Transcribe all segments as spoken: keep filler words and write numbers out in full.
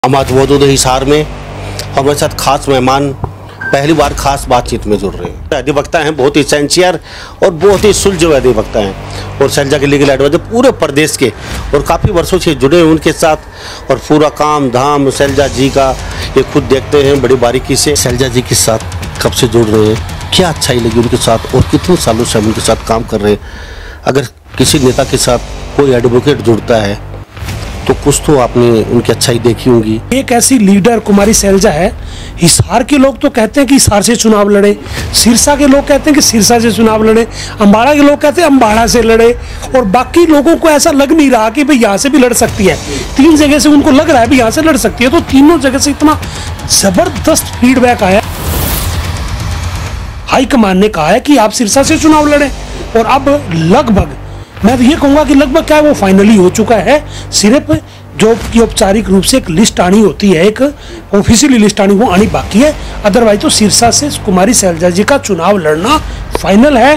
हमारे मौजूद हिसार में हमारे साथ खास मेहमान पहली बार खास बातचीत में जुड़ रहे हैं। अधिवक्ता हैं, बहुत ही सेंसियर और बहुत ही सुलझे अधिवक्ता हैं और शैलजा के लीगल एडवाइजर पूरे प्रदेश के और काफ़ी वर्षों से जुड़े हैं उनके साथ। और पूरा काम धाम शैलजा जी का ये खुद देखते हैं बड़ी बारीकी से। शैलजा जी के साथ कब से जुड़ रहे हैं, क्या अच्छाई लगी उनके साथ और कितने सालों से हम उनके साथ काम कर रहे हैं। अगर किसी नेता के साथ कोई एडवोकेट जुड़ता है तो कुछ तो आपने उनकी अच्छाई देखी होगी। एक ऐसी लीडर कुमारी शैलजा है। हिसार के लोग तो कहते हैं कि हिसार से चुनाव लड़े, सिरसा के लोग कहते हैं कि सिरसा से चुनाव लड़े, अम्बाड़ा के लोग कहते हैं अम्बाड़ा से लड़े, और बाकी लोगों को ऐसा लग नहीं रहा कि भाई यहाँ से भी लड़ सकती है। तीन जगह से उनको लग रहा है भाई यहाँ से लड़ सकती है, तो तीनों जगह से इतना जबरदस्त फीडबैक आया। हाईकमान ने कहा है कि आप सिरसा से चुनाव लड़े, और अब लगभग मैं तो ये कहूँगा कि लगभग क्या है वो फाइनली हो चुका है। सिर्फ जो कि औपचारिक रूप से एक लिस्ट आनी होती है, एक ऑफिशियली लिस्ट आनी, वो आनी बाकी है। अदरवाइज तो सिरसा से कुमारी शैलजा जी का चुनाव लड़ना फाइनल है।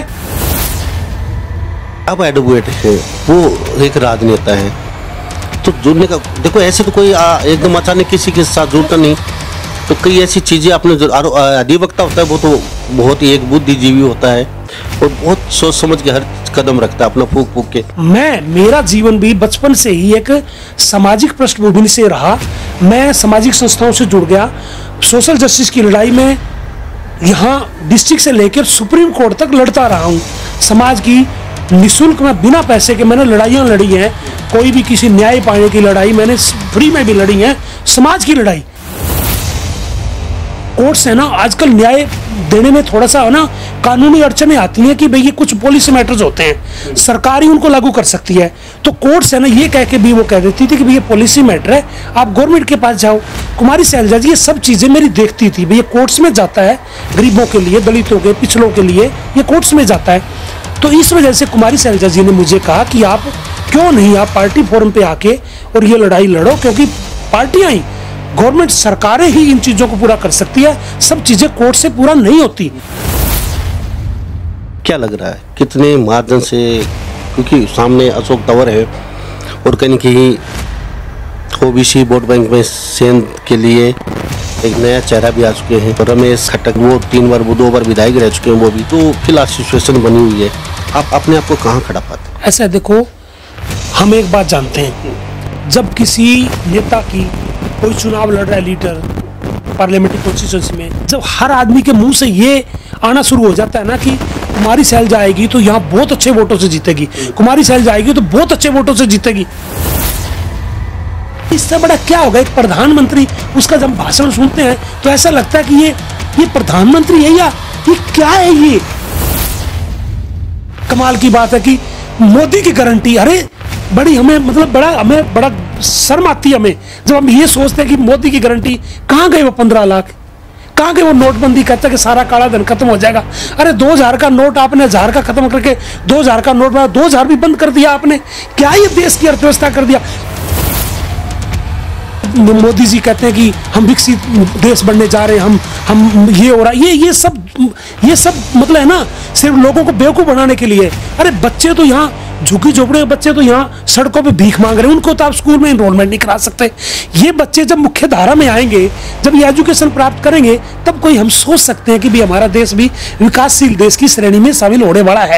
अब एडवोकेट है वो एक राजनेता है, तो जुड़ने का देखो ऐसे तो कोई आ, एकदम अचानक किसी के साथ जुड़ता नहीं। तो कई ऐसी चीज़ें आपने अधिवक्ता होता है वो तो बहुत ही एक बुद्धिजीवी होता है और बहुत सोच समझ के हर कदम रखता है अपना फूक फूक के। मैं मेरा जीवन भी बचपन से ही एक सामाजिक पृष्ठभूमि से रहा। मैं सामाजिक संस्थाओं से जुड़ गया। सोशल जस्टिस की लड़ाई में यहाँ डिस्ट्रिक्ट से लेकर सुप्रीम कोर्ट तक लड़ता रहा हूँ। समाज की निःशुल्क में बिना पैसे के मैंने लड़ाइयाँ लड़ी हैं। कोई भी किसी न्याय पाने की लड़ाई मैंने फ्री में भी लड़ी है। समाज की लड़ाई कोर्ट से ना आजकल न्याय देने में थोड़ा सा है ना कानूनी अड़चनें आती हैं कि भाई ये कुछ पॉलिसी मैटर्स होते हैं, सरकार ही उनको लागू कर सकती है। तो कोर्ट से ना ये कह के भी वो कह देती थी कि भाई ये पॉलिसी मैटर है, आप गवर्नमेंट के पास जाओ। कुमारी शैलजा जी ये सब चीज़ें मेरी देखती थी। भाई ये कोर्ट्स में जाता है, गरीबों के लिए, दलितों के, पिछड़ों के लिए ये कोर्ट्स में जाता है। तो इस वजह से कुमारी शैलजा जी ने मुझे कहा कि आप क्यों नहीं आप पार्टी फोरम पे आके और ये लड़ाई लड़ो, क्योंकि पार्टियां ही, गवर्नमेंट, सरकारें ही इन चीजों को पूरा कर सकती है। सब चीजें कोर्ट से पूरा नहीं होती। क्या लग रहा है कितने मार्जिन से, क्योंकि सामने अशोक तंवर है और कहीं कहीं ओबीसी वोट बैंक में सेंध के लिए एक नया चेहरा भी आ चुके हैं। रमेश खट्टक वो तीन बार वो दो बार विधायक रह चुके हैं, वो भी तो फिलहाल सिचुएशन बनी हुई है। आप अपने आप को कहाँ खड़ा पाते हैं? ऐसा देखो, हम एक बात जानते हैं, जब किसी नेता की कोई चुनाव लड़ रहा है, लीडर पार्लियामेंट्री कॉन्स्टिट्यूंसी में, जब हर आदमी के मुंह से ये आना शुरू हो जाता है ना कि कुमारी शैलजा आएगी तो यहाँ बहुत अच्छे वोटों से जीतेगी, कुमारी शैलजा आएगी तो बहुत अच्छे वोटों से जीतेगी, इससे बड़ा क्या होगा? एक प्रधानमंत्री, उसका जब भाषण सुनते हैं तो ऐसा लगता है कि ये ये प्रधानमंत्री है या ये क्या है? ये कमाल की बात है कि मोदी की गारंटी, अरे बड़ी हमें मतलब बड़ा हमें बड़ा शर्म आती है हमें जब हम ये सोचते हैं कि मोदी की गारंटी। कहाँ गए वो पंद्रह लाख? कहाँ गए वो नोटबंदी? कहता है कि सारा काला धन खत्म हो जाएगा। अरे दो हजार का नोट आपने हजार का खत्म करके दो हजार का नोट बना, दो हजार भी बंद कर दिया आपने। क्या ये देश की अर्थव्यवस्था कर दिया? मोदी जी कहते हैं कि हम विकसित देश बनने जा रहे हैं, हम हम ये हो रहा है, ये ये सब ये सब मतलब है ना सिर्फ लोगों को बेवकूफ बनाने के लिए। अरे बच्चे तो यहाँ झुग्गी झोपड़े बच्चे तो यहाँ सड़कों पे भीख मांग रहे हैं, उनको तो आप स्कूल में एनरोलमेंट नहीं करा सकते। ये बच्चे जब मुख्य धारा में आएंगे, जब ये एजुकेशन प्राप्त करेंगे, तब कोई हम सोच सकते हैं कि भी हमारा देश भी विकासशील देश की श्रेणी में शामिल होने वाला है।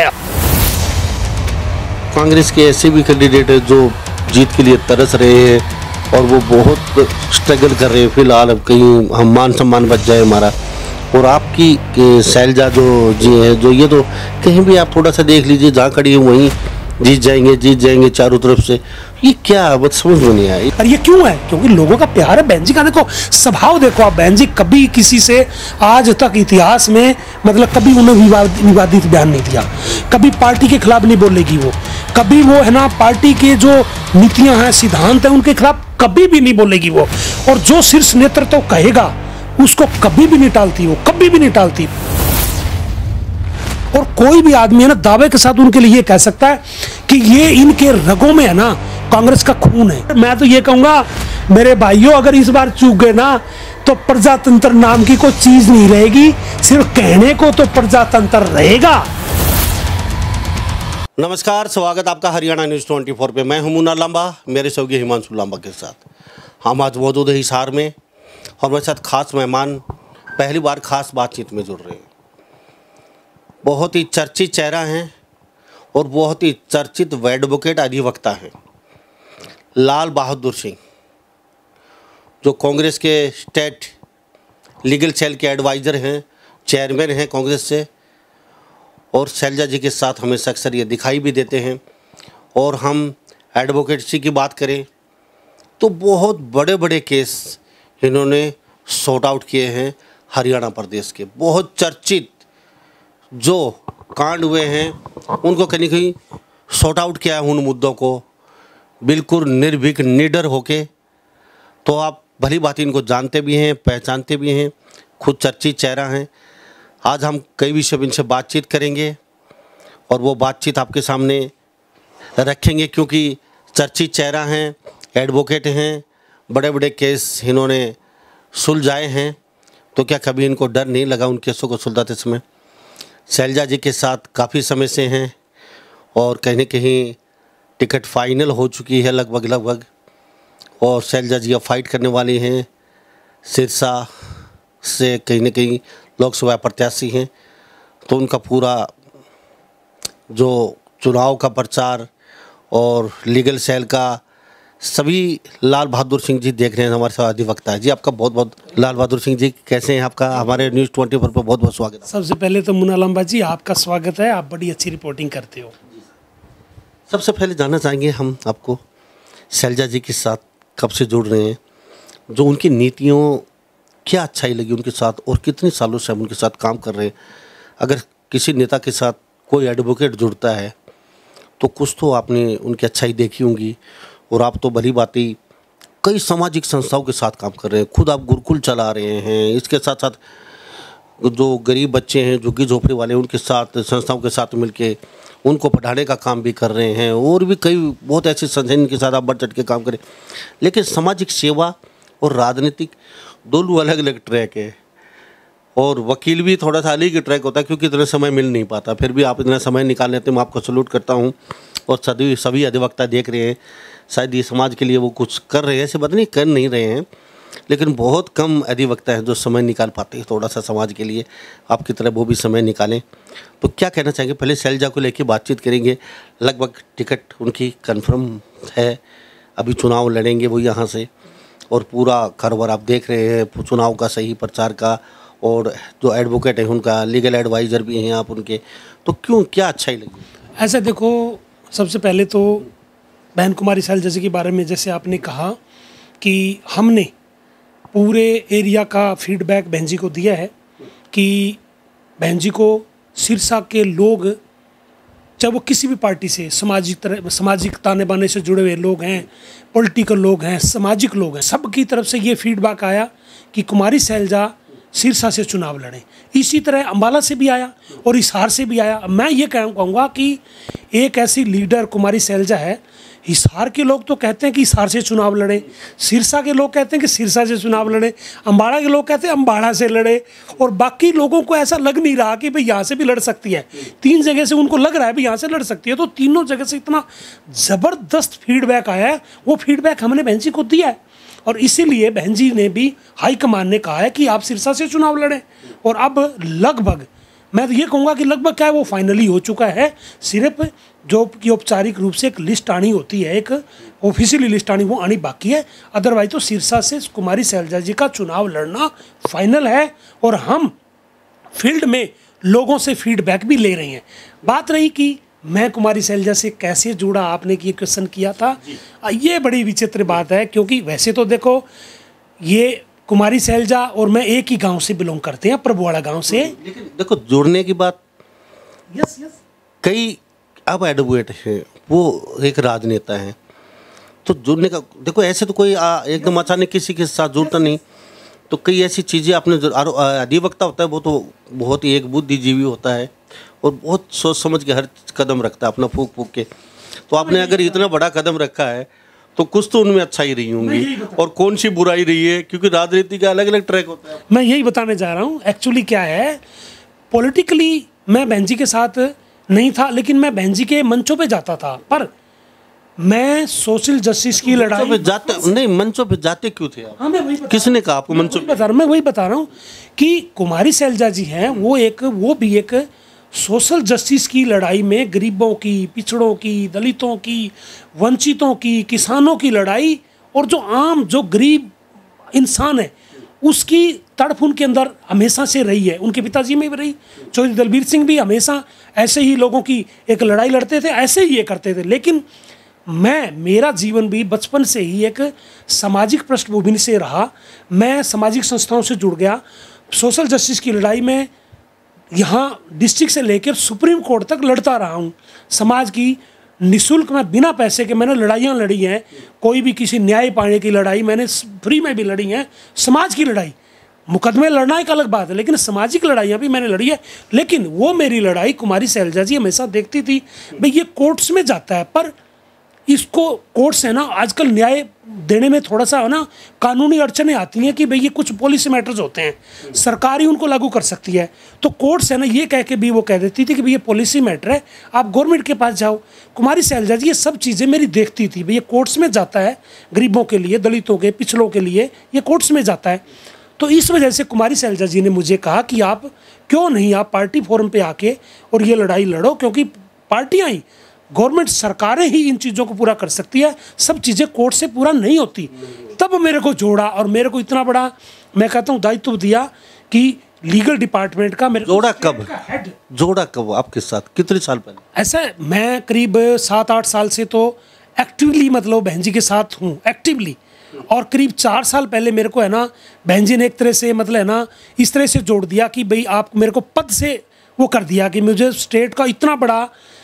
कांग्रेस के ऐसे भी कैंडिडेट है जो जीत के लिए तरस रहे हैं और वो बहुत स्ट्रगल कर रहे हैं। फिलहाल अब कहीं हम मान सम्मान बच जाए हमारा, और आपकी शैलजा जो जी है, जो ये तो कहीं भी आप थोड़ा सा देख लीजिए, जहाँ खड़ी है वहीं जीत जाएंगे जीत जाएंगे चारों तरफ से। ये क्या बस समझ में नहीं आया। और ये क्यों है? क्योंकि लोगों का प्यार है। बहन जी का देखो स्वभाव देखो आप, बहन जी कभी किसी से आज तक इतिहास में मतलब कभी उन्होंने विवाद विवादित बयान नहीं दिया, कभी पार्टी के खिलाफ नहीं बोलेगी वो, कभी वो है ना पार्टी के जो नीतियां हैं, सिद्धांत हैं, उनके खिलाफ कभी भी नहीं बोलेगी वो। और जो शीर्ष नेतृत्व कहेगा उसको कभी भी नहीं टालती वो, कभी भी नहीं टालती। और कोई भी आदमी है ना दावे के साथ उनके लिए ये कह सकता है कि ये इनके रगों में है ना कांग्रेस का खून है। मैं तो ये कहूंगा मेरे भाइयों, अगर इस बार चूक गए ना तो प्रजातंत्र नाम की कोई चीज नहीं रहेगी, सिर्फ कहने को तो प्रजातंत्र रहेगा। नमस्कार, स्वागत आपका हरियाणा न्यूज़ चौबीस पे। मैं हूं मुन्ना लांबा, मेरे सहयोगी हिमांशु लांबा के साथ। हम आज मौजूद है हिसार में। हमारे साथ खास मेहमान पहली बार खास बातचीत में जुड़ रहे हैं। बहुत ही चर्चित चेहरा हैं और बहुत ही चर्चित एडवोकेट अधिवक्ता हैं लाल बहादुर सिंह, जो कांग्रेस के स्टेट लीगल सेल के एडवाइज़र हैं, चेयरमैन हैं कांग्रेस से, और शैलजा जी के साथ हमेशा अक्सर ये दिखाई भी देते हैं। और हम एडवोकेसी की बात करें तो बहुत बड़े बड़े केस इन्होंने सॉर्ट आउट किए हैं। हरियाणा प्रदेश के बहुत चर्चित जो कांड हुए हैं उनको कहीं कहीं सॉर्ट आउट किया है, उन मुद्दों को बिल्कुल निर्भीक निडर होके। तो आप भली बात इनको जानते भी हैं, पहचानते भी हैं, खुद चर्चित चेहरा हैं। आज हम कई विषय इनसे बातचीत करेंगे और वो बातचीत आपके सामने रखेंगे, क्योंकि चर्चित चेहरा हैं, एडवोकेट हैं, बड़े बड़े केस इन्होंने सुलझाए हैं। तो क्या कभी इनको डर नहीं लगा उन केसों को सुलझाते समय? शैलजा जी के साथ काफ़ी समय से हैं और कहीं न कहीं टिकट फाइनल हो चुकी है लगभग लगभग, और शैलजा जी अब फाइट करने वाली हैं। सिरसा से कहीं न कहीं लोकसभा प्रत्याशी हैं, तो उनका पूरा जो चुनाव का प्रचार और लीगल सेल का सभी लाल बहादुर सिंह जी देख रहे हैं। हमारे साथ अधिवक्ता है जी। आपका बहुत बहुत लाल बहादुर सिंह जी, कैसे हैं? आपका हमारे न्यूज़ ट्वेंटी फोर पर बहुत बहुत स्वागत है। सबसे पहले तो मुन्ना लंबा जी, आपका स्वागत है। आप बड़ी अच्छी रिपोर्टिंग करते हो। सबसे पहले जानना चाहेंगे हम आपको, शैलजा जी के साथ कब से जुड़ रहे हैं, जो उनकी नीतियों क्या अच्छाई लगी उनके साथ, और कितने सालों से हम उनके साथ काम कर रहे हैं? अगर किसी नेता के साथ कोई एडवोकेट जुड़ता है तो कुछ तो आपने उनकी अच्छाई देखी होंगी, और आप तो भली बात ही कई सामाजिक संस्थाओं के साथ काम कर रहे हैं। खुद आप गुरुकुल चला रहे हैं, इसके साथ साथ जो गरीब बच्चे हैं, झुग्गी झोपड़ी वाले, उनके साथ संस्थाओं के साथ मिलके उनको पढ़ाने का काम भी कर रहे हैं, और भी कई बहुत ऐसे संस्थान के साथ आप बढ़ चढ़ के काम करें। लेकिन सामाजिक सेवा और राजनीतिक दोनों अलग अलग ट्रैक है, और वकील भी थोड़ा सा अलग ही ट्रैक होता है, क्योंकि इतना समय मिल नहीं पाता। फिर भी आप इतना समय निकाल लेते हैं, मैं आपको सैल्यूट करता हूँ। और सभी सभी अधिवक्ता देख रहे हैं, शायद ये समाज के लिए वो कुछ कर रहे हैं, ऐसे बात नहीं कर नहीं रहे हैं, लेकिन बहुत कम अधिवक्ता हैं जो समय निकाल पाते हैं थोड़ा सा समाज के लिए। आपकी तरह वो भी समय निकालें। तो क्या कहना चाहेंगे? पहले शैलजा को लेके बातचीत करेंगे। लगभग टिकट उनकी कंफर्म है, अभी चुनाव लड़ेंगे वो यहाँ से, और पूरा कारोबार आप देख रहे हैं चुनाव का, सही प्रचार का, और जो एडवोकेट है उनका, लीगल एडवाइज़र भी हैं आप उनके। तो क्यों, क्या अच्छाई लगी? ऐसा देखो, सबसे पहले तो बहन कुमारी शैलजा जी के बारे में जैसे आपने कहा कि हमने पूरे एरिया का फीडबैक बहन जी को दिया है कि बहन जी को सिरसा के लोग, चाहे वो किसी भी पार्टी से, सामाजिक तरह सामाजिक ताने बाने से जुड़े हुए लोग हैं, पॉलिटिकल लोग हैं, सामाजिक लोग हैं, सबकी तरफ से ये फीडबैक आया कि कुमारी शैलजा सिरसा से चुनाव लड़ें। इसी तरह अम्बाला से भी आया और हिसार से भी आया। मैं ये कहूँगा कि एक ऐसी लीडर कुमारी शैलजा है, हिसार के लोग तो कहते हैं कि हिसार से चुनाव लड़े, सिरसा के लोग कहते हैं कि सिरसा से चुनाव लड़े, अम्बाड़ा के लोग कहते हैं अम्बाड़ा से लड़े, और बाकी लोगों को ऐसा लग नहीं रहा कि भाई यहाँ से भी लड़ सकती है। तीन जगह से उनको लग रहा है भाई यहाँ से लड़ सकती है। तो तीनों जगह से इतना ज़बरदस्त फीडबैक आया है, वो फीडबैक हमने बहन जी को दिया है, और इसीलिए बहन जी ने भी हाईकमान ने कहा है कि आप सिरसा से चुनाव लड़ें। और अब लगभग, मैं तो ये कहूँगा कि लगभग क्या है, वो फाइनली हो चुका है। सिर्फ जो कि औपचारिक रूप से एक लिस्ट आनी होती है, एक ऑफिशियली लिस्ट आनी, वो आनी बाकी है। अदरवाइज तो सिरसा से कुमारी शैलजा जी का चुनाव लड़ना फाइनल है, और हम फील्ड में लोगों से फीडबैक भी ले रहे हैं। बात रही कि मैं कुमारी शैलजा से कैसे जुड़ा, आपने ये क्वेश्चन किया था, ये बड़ी विचित्र बात है, क्योंकि वैसे तो देखो, ये कुमारी शैलजा और मैं एक ही गांव से बिलोंग करते हैं, प्रभुवाड़ा गांव से। लेकिन देखो, जुड़ने की बात, यस यस कई अब एडवोकेट हैं, वो एक राजनेता हैं, तो जुड़ने का देखो, ऐसे तो कोई एकदम अचानक किसी के साथ जुड़ता नहीं। तो कई ऐसी चीज़ें आपने, अधिवक्ता होता है वो तो बहुत ही एक बुद्धिजीवी होता है, और बहुत सोच समझ के हर कदम रखता है अपना, फूक फूक के। तो आपने अगर इतना बड़ा कदम रखा है तो कुछ तो उनमें अच्छाई रही होंगी, और कौन सी बुराई रही है, क्योंकि राजनीति का अलग अलग ट्रैक होता है। मैं यही बताने जा रहा हूँ। एक्चुअली क्या है, पॉलिटिकली मैं बहन जी के साथ नहीं था, लेकिन मैं बहन जी के मंचों पे जाता था, पर मैं सोशल जस्टिस की लड़ाई पे जाते नहीं, मंचों पे जाते क्यों थे आप? हाँ, मैं वही बता- किसने कहा आपको मंचों पे? बता रहा हूँ, मैं वही बता रहा हूँ कि कुमारी सैलजा जी हैं, वो एक वो भी एक सोशल जस्टिस की लड़ाई में गरीबों की, पिछड़ों की, दलितों की, वंचितों की, किसानों की लड़ाई, और जो आम जो गरीब इंसान है उसकी तड़प उनके अंदर हमेशा से रही है। उनके पिताजी में भी रही। चौधरी दलबीर सिंह भी हमेशा ऐसे ही लोगों की एक लड़ाई लड़ते थे, ऐसे ही ये करते थे। लेकिन मैं मेरा जीवन भी बचपन से ही एक सामाजिक पृष्ठभूमि से रहा। मैं सामाजिक संस्थाओं से जुड़ गया। सोशल जस्टिस की लड़ाई में यहाँ डिस्ट्रिक्ट से लेकर सुप्रीम कोर्ट तक लड़ता रहा हूँ। समाज की निःशुल्क में बिना पैसे के मैंने लड़ाइयाँ लड़ी हैं। कोई भी किसी न्याय पाने की लड़ाई मैंने फ्री में भी लड़ी हैं। समाज की लड़ाई, मुकदमे लड़ना एक अलग बात है, लेकिन सामाजिक लड़ाइयाँ भी मैंने लड़ी है। लेकिन वो मेरी लड़ाई कुमारी सैलजा जी हमेशा देखती थी भाई ये कोर्ट्स में जाता है, पर इसको कोर्ट्स है ना आजकल न्याय देने में थोड़ा सा है ना कानूनी अड़चनें आती हैं कि भाई ये कुछ पॉलिसी मैटर्स होते हैं, सरकार ही उनको लागू कर सकती है। तो कोर्ट्स है ना ये कह के भी वो कह देती थी कि भाई ये पॉलिसी मैटर है, आप गवर्नमेंट के पास जाओ। कुमारी सैलजा जी ये सब चीज़ें मेरी देखती थी, भाई ये कोर्ट्स में जाता है, गरीबों के लिए, दलितों के, पिछड़ों के लिए ये कोर्ट्स में जाता है। तो इस वजह से कुमारी सैलजा जी ने मुझे कहा कि आप क्यों नहीं आप पार्टी फोरम पे आके और ये लड़ाई लड़ो, क्योंकि पार्टियां ही, गवर्नमेंट, सरकारें ही इन चीज़ों को पूरा कर सकती है, सब चीज़ें कोर्ट से पूरा नहीं होती। तब मेरे को जोड़ा और मेरे को इतना बड़ा मैं कहता हूँ दायित्व दिया कि लीगल डिपार्टमेंट का मेरे जोड़ा कब जोड़ा कब आपके साथ, कितने साल पहले? ऐसा मैं करीब सात आठ साल से तो एक्टिवली मतलब बहन जी के साथ हूँ एक्टिवली। और करीब चार साल पहले मेरे को है ना बहन जी ने एक तरह से मतलब है ना इस तरह से जोड़ दिया कि भाई आप मेरे को पद से वो कर दिया कि मुझे स्टेट का इतना बड़ा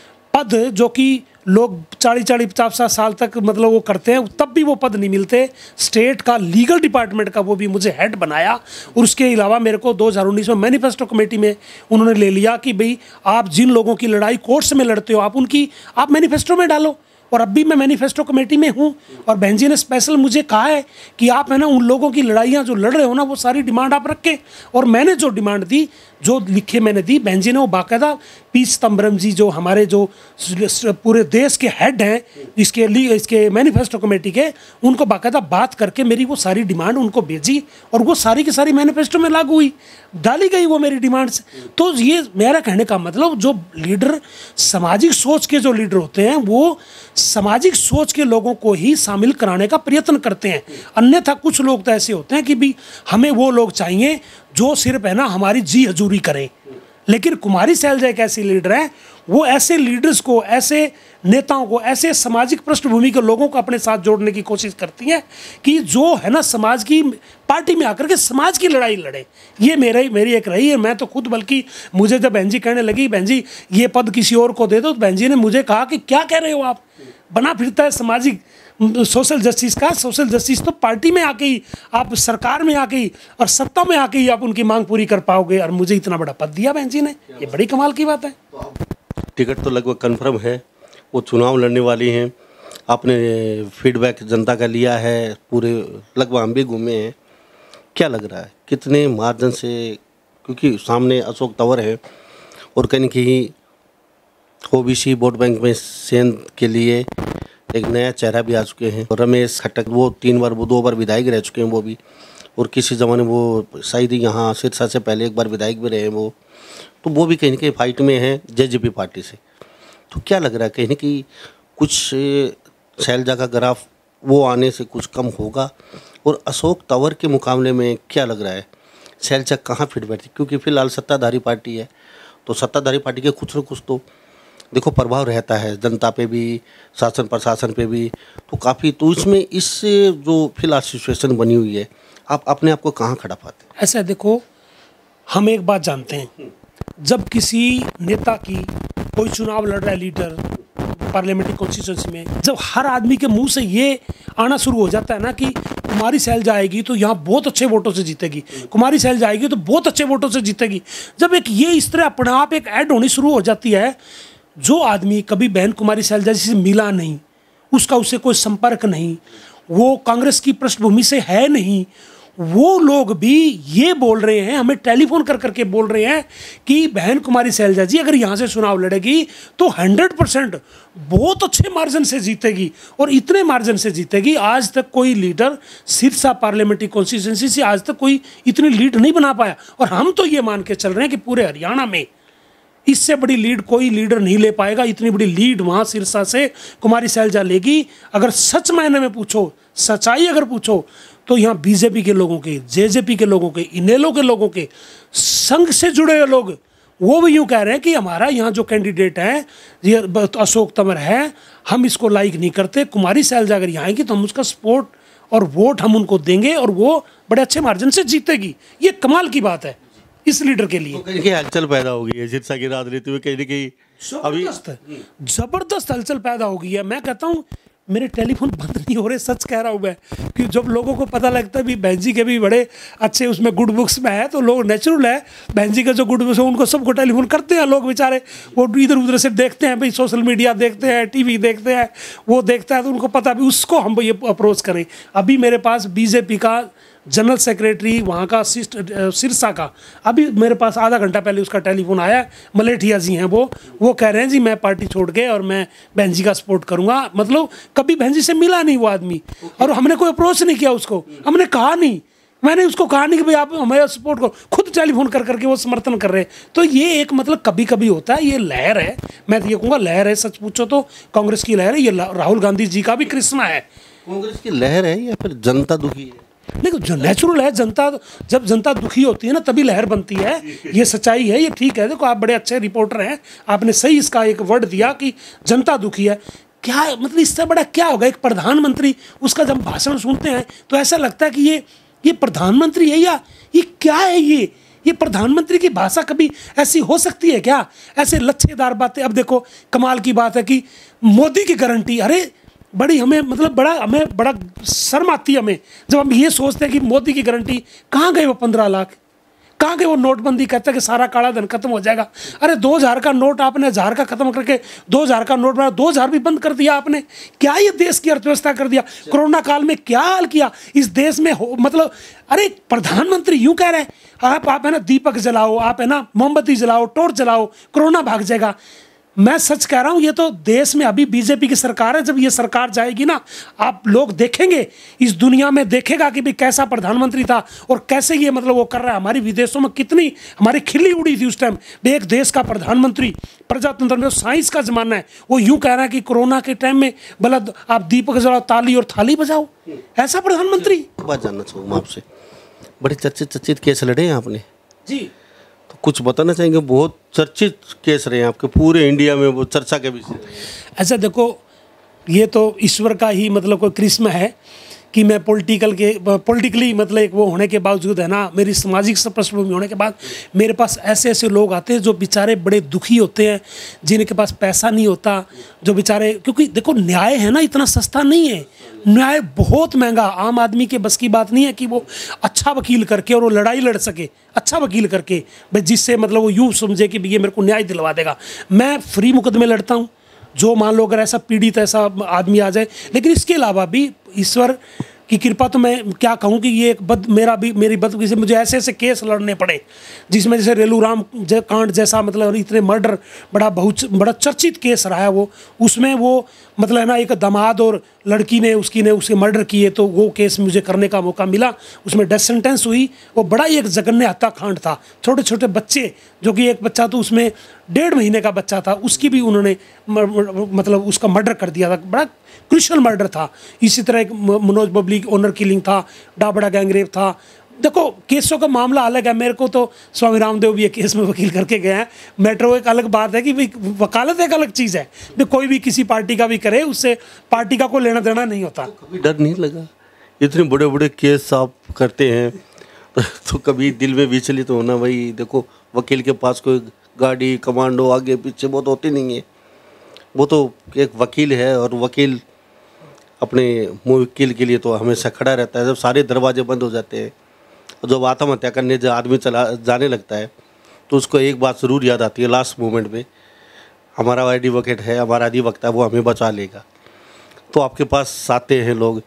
पद जो कि लोग चालीस चालीस पचास पचास साल तक मतलब वो करते हैं तब भी वो पद नहीं मिलते, स्टेट का लीगल डिपार्टमेंट का वो भी मुझे हेड बनाया। और उसके अलावा मेरे को दो हज़ार उन्नीस में मैनिफेस्टो कमेटी में उन्होंने ले लिया कि भाई आप जिन लोगों की लड़ाई कोर्ट्स में लड़ते हो आप उनकी आप मैनिफेस्टो में डालो। और अब भी मैं मैनिफेस्टो कमेटी में हूँ और बहन जी ने स्पेशल मुझे कहा है कि आप है ना उन लोगों की लड़ाइयाँ जो लड़ रहे हो ना वो सारी डिमांड आप रखें। और मैंने जो डिमांड दी, जो लिखे मैंने दी, बहन जी ने वो बाकायदा पी चिदम्बरम जी जो हमारे जो पूरे देश के हेड हैं इसके लिए इसके मैनिफेस्टो कमेटी के, उनको बाकायदा बात करके मेरी वो सारी डिमांड उनको भेजी और वो सारी की सारी मैनिफेस्टो में लागू हुई, डाली गई वो मेरी डिमांड्स। तो ये मेरा कहने का मतलब जो लीडर सामाजिक सोच के जो लीडर होते हैं वो सामाजिक सोच के लोगों को ही शामिल कराने का प्रयत्न करते हैं। अन्यथा कुछ लोग तो ऐसे होते हैं कि भी हमें वो लोग चाहिए जो सिर्फ है ना हमारी जी हजूरी करें। लेकिन कुमारी सैलजा एक ऐसी लीडर है, वो ऐसे लीडर्स को, ऐसे नेताओं को, ऐसे सामाजिक पृष्ठभूमि के लोगों को अपने साथ जोड़ने की कोशिश करती हैं कि जो है ना समाज की पार्टी में आकर के समाज की लड़ाई लड़े। ये मेरा मेरी एक रही है। मैं तो खुद, बल्कि मुझे जब बहन जी कहने लगी बहन जी ये पद किसी और को दे दो, तो बहन जी ने मुझे कहा कि क्या कह रहे हो आप, बना फिरता है सामाजिक सोशल जस्टिस का। सोशल जस्टिस तो पार्टी में आके ही, आप सरकार में आके ही और सत्ता में आके ही आप उनकी मांग पूरी कर पाओगे। और मुझे इतना बड़ा पद दिया बहन जी ने, ये बड़ी कमाल की बात है। टिकट तो लगभग कंफर्म है, वो चुनाव लड़ने वाली हैं। आपने फीडबैक जनता का लिया है, पूरे लगभग हम भी घूमे हैं, क्या लग रहा है कितने मार्जिन से? क्योंकि सामने अशोक तंवर है और कहीं कहीं ओबीसी वोट बैंक में सेंध के लिए एक नया चेहरा भी आ चुके हैं। रमेश खट्टक वो तीन बार वो दो बार विधायक रह चुके हैं वो भी, और किसी ज़माने वो शायद ही यहाँ सिरसा से पहले एक बार विधायक भी रहे हैं वो, तो वो भी कहीं ना कहीं फाइट में है जेजेपी पार्टी से। तो क्या लग रहा है कहीं ना कहीं कुछ शैलजा का ग्राफ वो आने से कुछ कम होगा? और अशोक तंवर के मुकाबले में क्या लग रहा है शैलजा कहाँ फिट बैठती? क्योंकि फिलहाल सत्ताधारी पार्टी है, तो सत्ताधारी पार्टी के कुछ न कुछ तो देखो प्रभाव रहता है जनता पे भी, शासन प्रशासन पे भी, तो काफ़ी, तो इसमें इससे जो फिलहाल सिचुएशन बनी हुई है आप अपने आप को कहाँ खड़ा पाते हैं? ऐसा देखो, हम एक बात जानते हैं, जब किसी नेता की कोई चुनाव लड़ रहा है लीडर पार्लियामेंट्री कॉन्स्टिट्यूंसी में, जब हर आदमी के मुंह से ये आना शुरू हो जाता है ना कि कुमारी सैलजा आएगी तो यहाँ बहुत अच्छे वोटों से जीतेगी, कुमारी सैलजा आएगी तो बहुत अच्छे वोटों से जीतेगी, जब एक ये इस तरह अपने आप एक ऐड होनी शुरू हो जाती है, जो आदमी कभी बहन कुमारी सैलजा जी से मिला नहीं, उसका उससे कोई संपर्क नहीं, वो कांग्रेस की पृष्ठभूमि से है नहीं, वो लोग भी ये बोल रहे हैं, हमें टेलीफोन कर करके बोल रहे हैं कि बहन कुमारी शैलजा जी अगर यहाँ से चुनाव लड़ेगी तो हंड्रेड परसेंट बहुत अच्छे मार्जिन से जीतेगी, और इतने मार्जिन से जीतेगी आज तक कोई लीडर सिरसा पार्लियामेंट्री कॉन्स्टिट्यूंसी से आज तक कोई इतनी लीड नहीं बना पाया। और हम तो ये मान के चल रहे हैं कि पूरे हरियाणा में इससे बड़ी लीड कोई लीडर नहीं ले पाएगा। इतनी बड़ी लीड वहाँ सिरसा से कुमारी शैलजा लेगी। अगर सच मायने में पूछो, सच्चाई अगर पूछो, तो यहाँ बीजेपी के लोगों के, जेजेपी के लोगों के, इनेलो के लोगों के, संघ से जुड़े हुए लोग वो भी यूँ कह रहे हैं कि हमारा यहाँ जो कैंडिडेट है ये अशोक तंवर है, हम इसको लाइक नहीं करते। कुमारी शैलजा अगर यहाँ आएगी तो हम उसका सपोर्ट और वोट हम उनको देंगे और वो बड़े अच्छे मार्जिन से जीतेगी। ये कमाल की बात है इस लीडर के लिए। तो कहीं हलचल पैदा हो गई है सिरसा की राजनीति में, कहीं ना कहीं अभी जबरदस्त हलचल पैदा हो गई है। मैं कहता हूँ मेरे टेलीफोन बंद नहीं हो रहे, सच कह रहा हूँ मैं, कि जब लोगों को पता लगता है भी बहन जी के भी बड़े अच्छे उसमें गुड बुक्स में है, तो लोग नेचुरल है बहन जी का जो गुड बुक्स है उनको सबको टेलीफोन करते हैं लोग बेचारे। वो इधर उधर से देखते हैं भाई, सोशल मीडिया देखते हैं, टीवी देखते हैं, वो देखता है तो उनको पता भी उसको हम ये अप्रोच करें। अभी मेरे पास बीजेपी का जनरल सेक्रेटरी वहाँ का सिरसा का, अभी मेरे पास आधा घंटा पहले उसका टेलीफोन आया, मलेठिया जी हैं वो वो कह रहे हैं जी मैं पार्टी छोड़ के और मैं बहन जी का सपोर्ट करूँगा। मतलब कभी बहन जी से मिला नहीं वो आदमी, और हमने कोई अप्रोच नहीं किया उसको, हमने कहा नहीं, मैंने उसको कहा नहीं कि भाई आप हमारा सपोर्ट करो, खुद टेलीफोन कर करके वो समर्थन कर रहे हैं। तो ये एक मतलब कभी कभी होता है, ये लहर है, मैं तो ये कहूँगा लहर है। सच पूछो तो कांग्रेस की लहर है, ये राहुल गांधी जी का भी करिश्मा है। कांग्रेस की लहर है या फिर जनता दुखी है? नहीं, जो नेचुरल है, जनता जब जनता दुखी होती है ना तभी लहर बनती है, ये सच्चाई है, ये ठीक है। देखो आप बड़े अच्छे रिपोर्टर हैं, आपने सही इसका एक वर्ड दिया कि जनता दुखी है। क्या मतलब इससे बड़ा क्या होगा? एक प्रधानमंत्री, उसका जब भाषण सुनते हैं तो ऐसा लगता है कि ये ये प्रधानमंत्री है या ये क्या है? ये ये प्रधानमंत्री की भाषा कभी ऐसी हो सकती है क्या? ऐसे लच्छेदार बातें। अब देखो कमाल की बात है कि मोदी की गारंटी, अरे बड़ी हमें मतलब बड़ा हमें बड़ा शर्म आती है हमें जब हम ये सोचते हैं कि मोदी की गारंटी। कहाँ गए वो पंद्रह लाख? कहाँ गए वो नोटबंदी? कहते हैं कि सारा काला धन खत्म हो जाएगा। अरे दो हज़ार का नोट आपने हज़ार का खत्म करके दो हज़ार का नोट बना, दो हज़ार भी बंद कर दिया आपने। क्या ये देश की अर्थव्यवस्था कर दिया? कोरोना काल में क्या हाल किया इस देश में हो, मतलब अरे प्रधानमंत्री यूँ कह रहे हैं आप आप है ना दीपक जलाओ, आप है ना मोमबत्ती जलाओ, टॉर्च जलाओ, कोरोना भाग जाएगा। मैं सच कह रहा हूँ, ये तो देश में अभी बीजेपी की सरकार है। जब ये सरकार जाएगी ना, आप लोग देखेंगे, इस दुनिया में देखेगा कि भाई कैसा प्रधानमंत्री था और कैसे ये मतलब वो कर रहा है। हमारी विदेशों में कितनी हमारी खिल्ली उड़ी थी उस टाइम। एक देश का प्रधानमंत्री, प्रजातंत्र में साइंस का जमाना है, वो यूँ कह रहा है कि कोरोना के टाइम में भला आप दीपक जलाओ, ताली और थाली बजाओ। ऐसा प्रधानमंत्री। बात जानना चाहूँगा आपसे, बड़े चर्चित चर्चित केस लड़े हैं आपने जी, कुछ बताना चाहेंगे? बहुत चर्चित केस रहे हैं आपके पूरे इंडिया में, वो चर्चा के विषय। ऐसा देखो, ये तो ईश्वर का ही मतलब कोई करिश्मा है कि मैं पॉलिटिकल के पॉलिटिकली मतलब एक वो होने के बावजूद है ना, मेरी सामाजिक पृष्ठभूमि होने के बाद मेरे पास ऐसे ऐसे लोग आते हैं जो बेचारे बड़े दुखी होते हैं, जिनके पास पैसा नहीं होता, जो बेचारे, क्योंकि देखो न्याय है ना इतना सस्ता नहीं है, न्याय बहुत महंगा। आम आदमी के बस की बात नहीं है कि वो अच्छा वकील करके और वो लड़ाई लड़ सके, अच्छा वकील करके भाई जिससे मतलब वो यूँ समझे कि ये मेरे को न्याय दिलवा देगा। मैं फ्री मुकदमे लड़ता हूँ, जो मान लो अगर ऐसा पीड़ित ऐसा आदमी आ जाए। लेकिन इसके अलावा भी ईश्वर की कृपा, तो मैं क्या कहूँ कि ये एक बद मेरा भी मेरी बदकिस्मती से मुझे ऐसे ऐसे केस लड़ने पड़े जिसमें जैसे रेलू राम कांड जैसा मतलब इतने मर्डर, बड़ा बहुत बड़ा चर्चित केस रहा है वो। उसमें वो मतलब है ना एक दामाद और लड़की ने उसकी ने उसके मर्डर किए, तो वो केस मुझे करने का मौका मिला। उसमें डेथ सेंटेंस हुई। वो बड़ा ही एक जघन्य हत्याकांड था। छोटे छोटे बच्चे, जो कि एक बच्चा तो उसमें डेढ़ महीने का बच्चा था, उसकी भी उन्होंने मतलब उसका मर्डर कर दिया था। बड़ा क्रूशल मर्डर था। इसी तरह एक मनोज बबली ओनर किलिंग था, डाबड़ा गैंगरेप था। देखो केसों का मामला अलग है। मेरे को तो स्वामी रामदेव भी एक केस में वकील करके गए हैं। मेट्रो एक अलग बात है कि भाई वकालत एक अलग चीज़ है। भाई कोई भी किसी पार्टी का भी करे, उससे पार्टी का कोई लेना देना नहीं होता। तो कभी डर नहीं लगा? इतने बड़े बड़े केस आप करते हैं तो कभी दिल में विचलित तो होना, भाई देखो वकील के पास कोई गाड़ी कमांडो आगे पीछे वो तो होती नहीं है, वो तो एक वकील है और वकील अपने मुवक्किल के लिए तो हमेशा खड़ा रहता है। जब सारे दरवाजे बंद हो जाते हैं, जब आत्महत्या करने जो आदमी चला जाने लगता है, तो उसको एक बात ज़रूर याद आती है लास्ट मोमेंट में, हमारा एडवोकेट है, हमारा अधिवक्ता है, वो हमें बचा लेगा। तो आपके पास आते हैं लोग,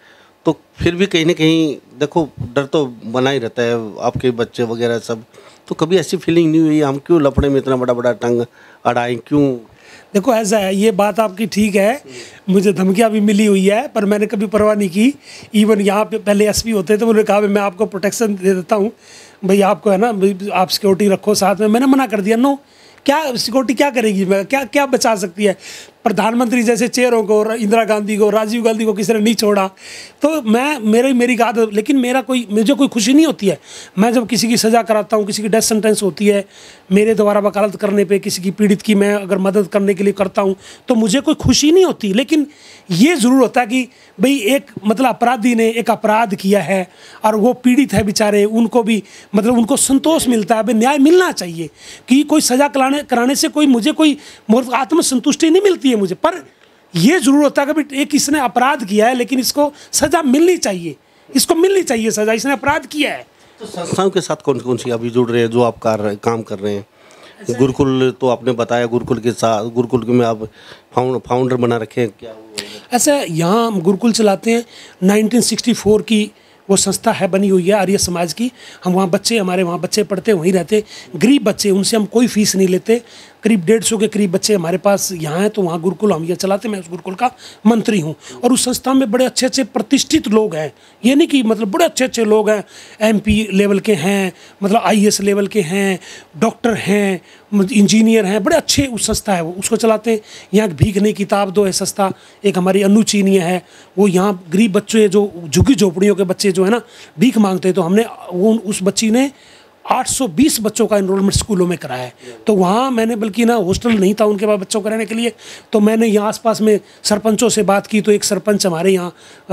तो फिर भी कहीं ना कहीं देखो डर तो बना ही रहता है, आपके बच्चे वगैरह सब। तो कभी ऐसी फीलिंग नहीं हुई हम क्यों लपड़े में इतना बड़ा बड़ा टंग अड़ाएं क्यों? देखो ऐसा है, ये बात आपकी ठीक है, मुझे धमकियाँ भी मिली हुई है पर मैंने कभी परवाह नहीं की। इवन यहाँ पे पहले एसपी होते थे, उन्होंने कहा मैं आपको प्रोटेक्शन दे देता हूँ भाई, आपको है ना आप सिक्योरिटी रखो साथ में। मैंने मना कर दिया, नो, क्या सिक्योरिटी क्या करेगी, मैं क्या क्या बचा सकती है। प्रधानमंत्री जैसे चेहरों को, इंदिरा गांधी को, राजीव गांधी को किसी ने नहीं छोड़ा। तो मैं मेरे मेरी आदत, लेकिन मेरा कोई मुझे कोई खुशी नहीं होती है। मैं जब किसी की सज़ा कराता हूँ, किसी की डेथ सेंटेंस होती है, मेरे द्वारा वकालत करने पे किसी की पीड़ित की मैं अगर मदद करने के लिए करता हूँ तो मुझे कोई खुशी नहीं होती। लेकिन ये ज़रूर होता है कि भाई एक मतलब अपराधी ने एक अपराध किया है और वो पीड़ित है बेचारे, उनको भी मतलब उनको संतोष मिलता है, भाई न्याय मिलना चाहिए कि कोई सज़ा कराने कराने से कोई मुझे कोई आत्मसंतुष्टि नहीं मिलती है मुझे। पर ये जरूर होता है कि एक इसने अपराध किया है लेकिन इसको सजा मिलनी चाहिए, इसको मिलनी चाहिए सजा, इसने अपराध किया है। तो संस्थाओं के साथ कौन कौन सी अभी जुड़ रहे हैं जो आप कर काम कर रहे हैं? गुरुकुल तो आपने बताया, गुरुकुल के साथ गुरुकुल में आप फाउंड फाउंडर बना रखे हैं क्या? ऐसा यहाँ हम गुरुकुल चलाते हैं, नाइनटीन सिक्सटी फोर की वो संस्था है बनी हुई है आर्य समाज की। हम वहाँ बच्चे, हमारे वहाँ बच्चे पढ़ते वहीं रहते, गरीब बच्चे, उनसे हम कोई फीस नहीं लेते। करीब डेढ़ सौ के करीब बच्चे हमारे पास यहाँ हैं, तो वहाँ गुरुकुल हम ये चलाते। मैं उस गुरुकुल का मंत्री हूँ और उस संस्था में बड़े अच्छे अच्छे प्रतिष्ठित लोग हैं। ये नहीं कि मतलब बड़े अच्छे अच्छे लोग हैं, एमपी लेवल के हैं, मतलब आईएएस लेवल के हैं, डॉक्टर हैं, इंजीनियर हैं, बड़े अच्छे उस संस्था है, वो उसको चलाते हैं। यहाँ भीख नहीं किताब दो है संस्था, एक हमारी अनु चीनिया है, वो यहाँ गरीब बच्चे जो झुग्गी झोपड़ियों के बच्चे जो है ना भीख मांगते हैं, तो हमने वो उस बच्ची ने आठ सौ बीस बच्चों का एनरोलमेंट स्कूलों में कराया है। तो वहाँ मैंने, बल्कि ना हॉस्टल नहीं था उनके पास बच्चों को रहने के लिए, तो मैंने यहाँ आसपास में सरपंचों से बात की। तो एक सरपंच हमारे यहाँ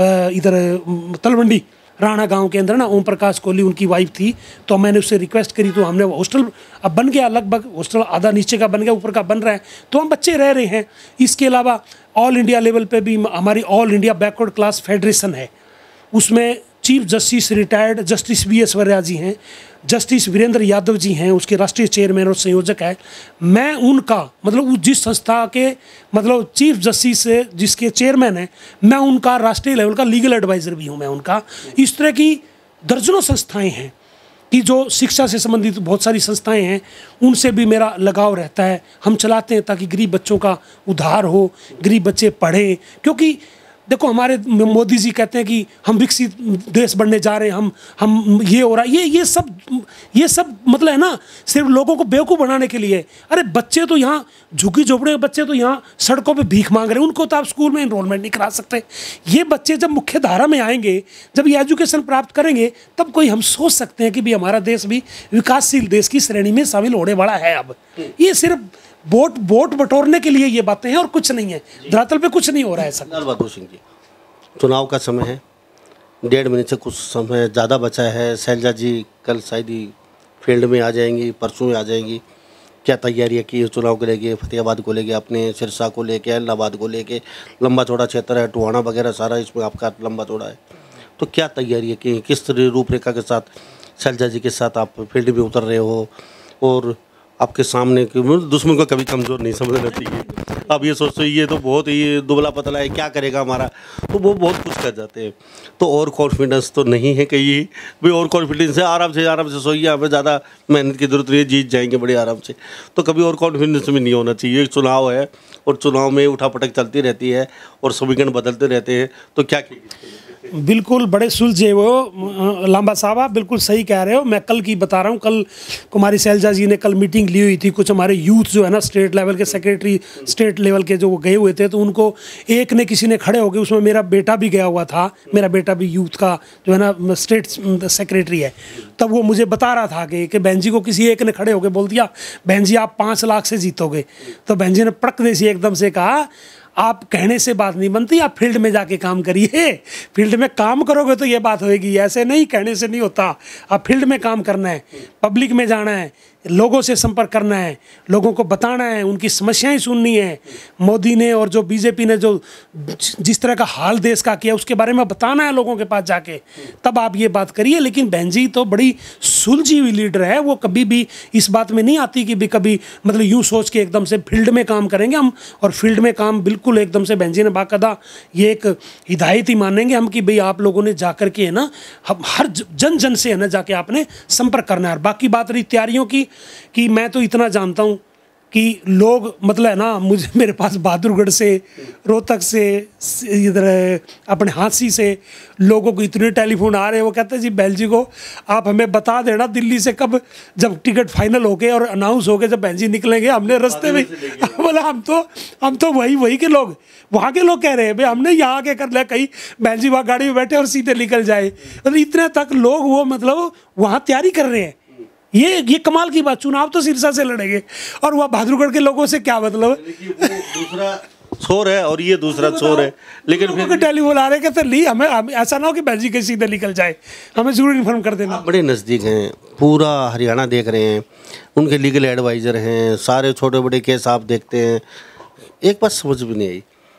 इधर तलवंडी राणा गांव के अंदर ना ओम प्रकाश कोहली उनकी वाइफ थी, तो मैंने उससे रिक्वेस्ट करी, तो हमने हॉस्टल अब बन गया, लगभग हॉस्टल आधा नीचे का बन गया, ऊपर का बन रहा है, तो हम बच्चे रह रहे हैं। इसके अलावा ऑल इंडिया लेवल पे भी हमारी all India backward class federation है, उसमें chief justice retired justice B S Varya ji हैं, जस्टिस वीरेंद्र यादव जी हैं, उसके राष्ट्रीय चेयरमैन और संयोजक है। मैं उनका मतलब जिस संस्था के मतलब चीफ जस्टिस जिसके चेयरमैन हैं, मैं उनका राष्ट्रीय लेवल का लीगल एडवाइज़र भी हूँ मैं उनका। इस तरह की दर्जनों संस्थाएं हैं कि जो शिक्षा से संबंधित बहुत सारी संस्थाएं हैं, उनसे भी मेरा लगाव रहता है। हम चलाते हैं ताकि गरीब बच्चों का उद्धार हो, गरीब बच्चे पढ़ें। क्योंकि देखो हमारे मोदी जी कहते हैं कि हम विकसित देश बनने जा रहे हैं, हम हम ये हो रहा है, ये ये सब ये सब मतलब है ना सिर्फ लोगों को बेवकूफ़ बनाने के लिए। अरे बच्चे तो यहाँ झुग्गी झोपड़े के बच्चे तो यहाँ सड़कों पे भीख मांग रहे हैं, उनको तो आप स्कूल में इनरोलमेंट नहीं करा सकते। ये बच्चे जब मुख्य धारा में आएंगे, जब ये एजुकेशन प्राप्त करेंगे, तब कोई हम सोच सकते हैं कि भी हमारा देश भी विकासशील देश की श्रेणी में शामिल होने वाला है। अब ये सिर्फ वोट वोट बटोरने के लिए ये बातें हैं और कुछ नहीं है, धरातल पे कुछ नहीं हो रहा है। सब बहादुर सिंह जी, चुनाव का समय है, डेढ़ महीने से कुछ समय ज़्यादा बचा है। शैलजा जी कल शायद ही फील्ड में आ जाएंगी, परसों में आ जाएंगी। क्या तैयारियां की है चुनाव को लेके? फतेहाबाद को लेके, अपने सिरसा को लेके, इलाहाबाद को लेके, लंबा चौड़ा क्षेत्र है, टुहाना वगैरह सारा इसमें आपका लंबा चौड़ा है, तो क्या तैयारियाँ की, किस रूपरेखा के साथ शैलजा जी के साथ आप फील्ड में उतर रहे हो? और आपके सामने दुश्मन को कभी कमज़ोर नहीं समझना चाहिए। अब ये सोचते ये तो बहुत ही दुबला पतला है, क्या करेगा हमारा, तो वो बहुत कुछ कर जाते हैं। तो और कॉन्फिडेंस तो नहीं है कहीं भाई, और कॉन्फिडेंस है, आराम से आराम से सोइए, हमें ज़्यादा मेहनत की जरूरत नहीं है, जीत जाएंगे बड़े आराम से। तो कभी और कॉन्फिडेंस में नहीं होना चाहिए। एक चुनाव है और चुनाव में उठापटक चलती रहती है और समीकरण बदलते रहते हैं, तो क्या बिल्कुल बड़े सुलझे वो लांबा साहब, बिल्कुल सही कह रहे हो। मैं कल की बता रहा हूँ, कल कुमारी शैलजा जी ने कल मीटिंग ली हुई थी, कुछ हमारे यूथ जो है ना स्टेट लेवल के सेक्रेटरी स्टेट लेवल के जो गए हुए थे, तो उनको एक ने किसी ने खड़े हो गए, उसमें मेरा बेटा भी गया हुआ था, मेरा बेटा भी यूथ का जो है ना स्टेट सेक्रेटरी है। तब वो मुझे बता रहा था कि, कि बहन जी को किसी एक ने खड़े होकर बोल दिया, बहन जी आप पाँच लाख से जीतोगे। तो बहन जी ने पटक देसी एकदम से कहा, आप कहने से बात नहीं बनती, आप फील्ड में जाके काम करिए, फील्ड में काम करोगे तो ये बात होएगी, ऐसे नहीं कहने से नहीं होता। आप फील्ड में काम करना है, पब्लिक में जाना है, लोगों से संपर्क करना है, लोगों को बताना है, उनकी समस्याएं सुननी है। मोदी ने और जो बीजेपी ने जो जिस तरह का हाल देश का किया उसके बारे में बताना है लोगों के पास जाके, तब आप ये बात करिए। लेकिन बहन जी तो बड़ी सुलझी हुई लीडर है, वो कभी भी इस बात में नहीं आती कि भी कभी मतलब यूँ सोच के एकदम से फील्ड में काम करेंगे हम, और फील्ड में काम बिल्कुल एकदम से बहन जी ने बाकायदा ये एक हिदायत ही मानेंगे हम कि भाई आप लोगों ने जा कर के है ना, हम हर जन जन से है ना जाके आपने संपर्क करना है। बाकी बात रही तैयारियों की, कि मैं तो इतना जानता हूँ कि लोग मतलब है ना, मुझे मेरे पास बहादुरगढ़ से, रोहतक से, इधर अपने हांसी से लोगों को इतने टेलीफोन आ रहे हैं, वो कहते हैं जी बहन जी को आप हमें बता देना दिल्ली से कब, जब टिकट फाइनल हो गए और अनाउंस हो गए, जब बहन जी निकलेंगे हमने रास्ते में बोला हम तो हम तो वही वही के लोग, वहाँ के लोग कह रहे हैं भाई हमने यहाँ के कर लिया, कहीं बहन जी वहाँ गाड़ी में बैठे और सीधे निकल जाए, मतलब इतने तक लोग वो मतलब वहाँ तैयारी कर रहे हैं। ये ये कमाल की बात, चुनाव तो सिरसा से लड़ेंगे और वह बहादुरगढ़ के लोगों से क्या मतलब, दूसरा छोर है और ये दूसरा छोर है। लेकिन फिर टेलीफोन आ रहे कहते ली हमें, हमें ऐसा ना हो कि बहन जी के सीधे निकल जाए, हमें जरूर इन्फॉर्म कर देना। बड़े नज़दीक हैं, पूरा हरियाणा देख रहे हैं, उनके लीगल एडवाइज़र हैं, सारे छोटे बड़े केस आप देखते हैं। एक बात समझ में नहीं आई,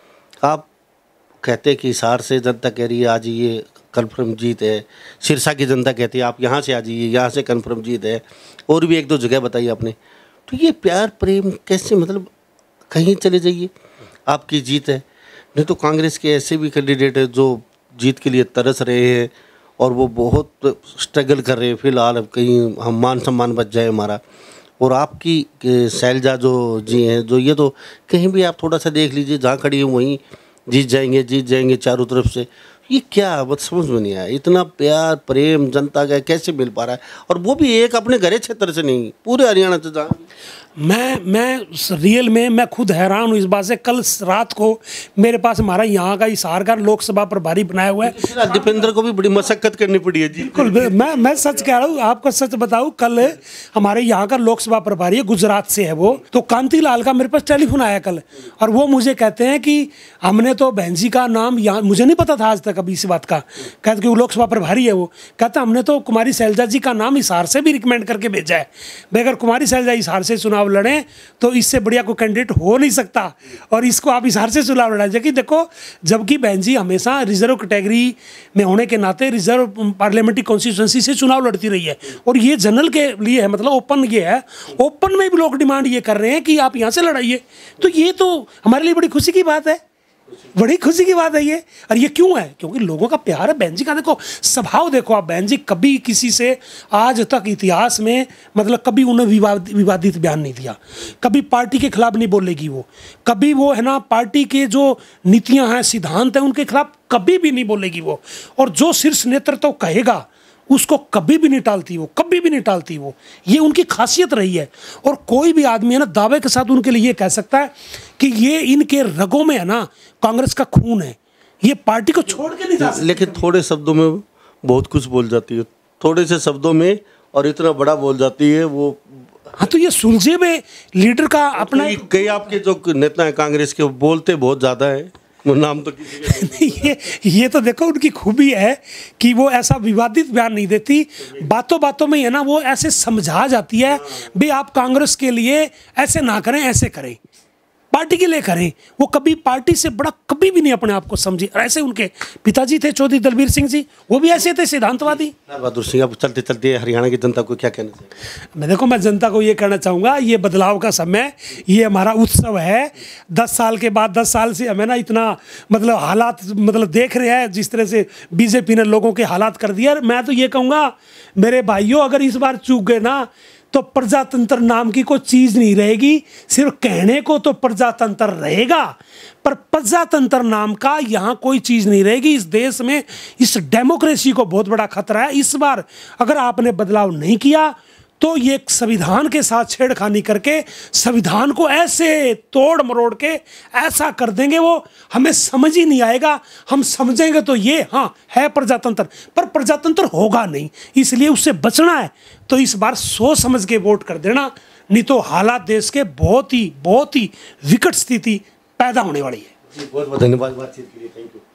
आप कहते कि हिसार से जनता कह रही है आज ये कन्फर्म जीत है, सिरसा की जनता कहती है आप यहाँ से आ जाइए, यहाँ से कन्फर्म जीत है, और भी एक दो जगह बताई आपने। तो ये प्यार प्रेम कैसे, मतलब कहीं चले जाइए आपकी जीत है। नहीं तो कांग्रेस के ऐसे भी कैंडिडेट है जो जीत के लिए तरस रहे हैं और वो बहुत स्ट्रगल कर रहे हैं फिलहाल, अब कहीं हम मान सम्मान बच जाए हमारा। और आपकी शैलजा जो जी हैं, जो ये तो कहीं भी आप थोड़ा सा देख लीजिए, जहाँ खड़ी है वहीं जीत जाएंगे जीत जाएंगे चारों तरफ से। ये क्या बस समझ में नहीं आया, इतना प्यार प्रेम जनता का कैसे मिल पा रहा है, और वो भी एक अपने घरे क्षेत्र से नहीं, पूरे हरियाणा से। जहाँ मैं मैं रियल में मैं खुद हैरान हूँ इस बात से। कल रात को मेरे पास हमारा यहाँ का हिसार का लोकसभा प्रभारी बनाया हुआ है, दीपेंद्र को भी बड़ी मशक्कत करनी पड़ी है जी। बिल्कुल, मैं मैं सच कह रहा हूँ, आपको सच बताऊँ, कल हमारे यहाँ का लोकसभा प्रभारी है, गुजरात से है वो, तो कांति लाल का मेरे पास टेलीफोन आया कल, और वो मुझे कहते हैं कि हमने तो बहन जी का नाम यहाँ, मुझे नहीं पता था आज तक अभी इस बात का, कहते कि वो लोकसभा प्रभारी है, वो कहता हमने तो कुमारी शैलजा जी का नाम हिसार से भी रिकमेंड करके भेजा है, भाई अगर कुमारी शैलजा हिसार से चुनाव लड़े तो इससे बढ़िया कोई कैंडिडेट हो नहीं सकता, और इसको आप हिसार से चुनाव लड़ा जाए। देखो, जबकि बहन जी हमेशा रिजर्व कैटेगरी में होने के नाते रिजर्व पार्लियामेंट्री कॉन्स्टिट्यूंसी से चुनाव लड़ती रही है, और ये जनरल के लिए है, मतलब ओपन ये है, ओपन में भी लोग डिमांड ये कर रहे हैं कि आप यहाँ से लड़ाइए। तो ये तो हमारे लिए बड़ी खुशी की बात है, बड़ी खुशी की बात है ये। और ये क्यों है? क्योंकि लोगों का प्यार है। बहन जी का देखो स्वभाव, देखो आप, बहन जी कभी किसी से आज तक इतिहास में मतलब कभी उन्हें विवाद विवादित बयान नहीं दिया, कभी पार्टी के खिलाफ नहीं बोलेगी वो, कभी वो है ना पार्टी के जो नीतियां हैं सिद्धांत हैं उनके खिलाफ कभी भी नहीं बोलेगी वो, और जो शीर्ष नेतृत्व कहेगा उसको कभी भी नहीं टालती वो, कभी भी नहीं टालती वो, ये उनकी खासियत रही है। और कोई भी आदमी है ना दावे के साथ उनके लिए ये कह सकता है कि ये इनके रगों में है ना कांग्रेस का खून है, ये पार्टी को छोड़ के नहीं जा सकते। लेकिन थोड़े शब्दों में बहुत कुछ बोल जाती है, थोड़े से शब्दों में और इतना बड़ा बोल जाती है वो। हाँ, तो ये सुलझे में लीडर का अपना, कई आपके जो नेता हैं कांग्रेस के बोलते बहुत ज़्यादा है, वो नाम तो किसी ये ये तो देखो उनकी खूबी है कि वो ऐसा विवादित बयान नहीं देती, बातों बातों में है ना वो ऐसे समझा जाती है, भाई आप कांग्रेस के लिए ऐसे ना करें, ऐसे करें, पार्टी के लिए करें। वो कभी पार्टी से बड़ा कभी भी नहीं अपने आप को समझे। ऐसे उनके पिताजी थे चौधरी दलबीर सिंह जी, वो भी ऐसे थे सिद्धांतवादी। बहादुर सिंह, अब चलते चलते हरियाणा की जनता को क्या कहना चाहिए? मैं देखो मैं जनता को ये कहना चाहूँगा, ये बदलाव का समय, ये हमारा उत्सव है। दस साल के बाद, दस साल से हमें ना इतना मतलब हालात मतलब देख रहे हैं जिस तरह से बीजेपी ने लोगों के हालात कर दिया। मैं तो ये कहूँगा मेरे भाइयों, अगर इस बार चूक गए ना तो प्रजातंत्र नाम की कोई चीज नहीं रहेगी। सिर्फ कहने को तो प्रजातंत्र रहेगा, पर प्रजातंत्र नाम का यहाँ कोई चीज नहीं रहेगी। इस देश में इस डेमोक्रेसी को बहुत बड़ा खतरा है। इस बार अगर आपने बदलाव नहीं किया तो ये संविधान के साथ छेड़खानी करके संविधान को ऐसे तोड़ मरोड़ के ऐसा कर देंगे, वो हमें समझ ही नहीं आएगा। हम समझेंगे तो ये हाँ है प्रजातंत्र, पर प्रजातंत्र होगा नहीं। इसलिए उससे बचना है तो इस बार सोच समझ के वोट कर देना, नहीं तो हालात देश के बहुत ही बहुत ही विकट स्थिति पैदा होने वाली है। बहुत बहुत धन्यवाद बातचीत के लिए, थैंक यू।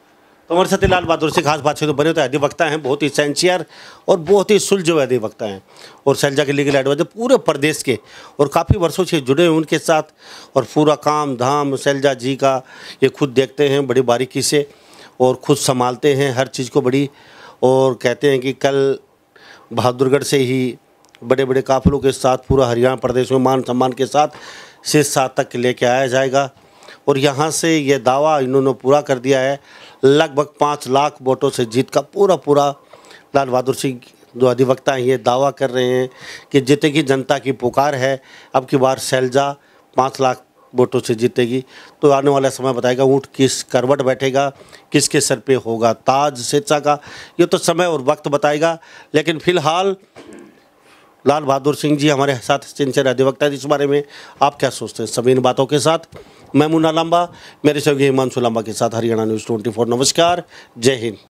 तो हमारे साथ लाल बहादुर सिंह खास बातचीत तो बने तो अधिवक्ता हैं, बहुत ही सेंसियर और बहुत ही सुलझे हुए अधिवक्ता हैं और शैलजा के लीगल एडवाइजर पूरे प्रदेश के और काफ़ी वर्षों से जुड़े हुए उनके साथ और पूरा काम धाम शैलजा जी का ये खुद देखते हैं बड़ी बारीकी से और खुद संभालते हैं हर चीज़ को बड़ी। और कहते हैं कि कल बहादुरगढ़ से ही बड़े बड़े काफिलों के साथ पूरा हरियाणा प्रदेश में मान सम्मान के साथ शीर्ष सात तक लेके आया जाएगा। और यहाँ से ये दावा इन्होंने पूरा कर दिया है, लगभग पाँच लाख वोटों से जीत का पूरा पूरा लाल बहादुर सिंह जो अधिवक्ता हैं ये दावा कर रहे हैं कि जीतेगी जनता की पुकार है। अब की बार शैलजा पाँच लाख वोटों से जीतेगी। तो आने वाला समय बताएगा ऊँट किस करवट बैठेगा, किसके सर पे होगा ताज शीर्षा का, ये तो समय और वक्त बताएगा। लेकिन फिलहाल लाल बहादुर सिंह जी हमारे साथ सिंसियर अधिवक्ता है। इस बारे में आप क्या सोचते हैं? सभी इन बातों के साथ मैं मुन्ना लांबा, मेरे सहयोगी हिमांशु लांबा के साथ हरियाणा न्यूज़ चौबीस। नमस्कार, जय हिंद।